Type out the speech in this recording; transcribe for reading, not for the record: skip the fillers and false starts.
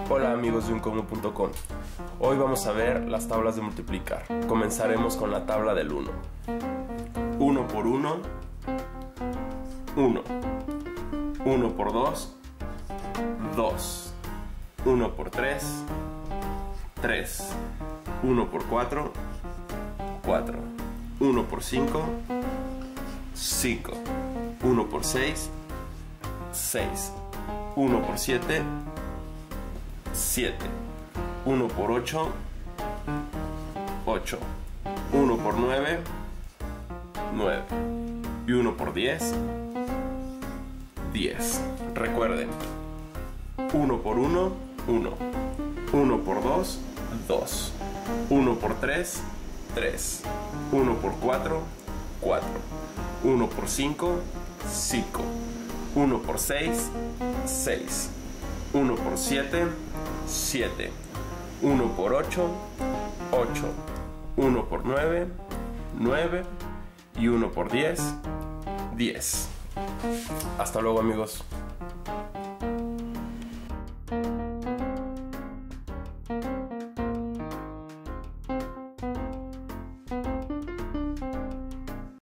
Hola amigos de uncomo.com. Hoy vamos a ver las tablas de multiplicar. Comenzaremos con la tabla del 1. 1 por 1, 1. 1 por 2, 2. 1 por 3, 3. 1 por 4, 4. 1 por 5, 5. 1 por 6, 6. 1 por 7, 7. 1 por 8, 8. 1 por 9, 9. Y 1 por 10, 10. Recuerden, 1 por 1, 1. 1 por 2, 2. 1 por 3, 3. 1 por 4, 4. 1 por 5, 5. 1 por 6, 6. 1 por 7, 7. 1 por 8, 8. 1 por 9, 9. Y 1 por 10, 10. Hasta luego amigos.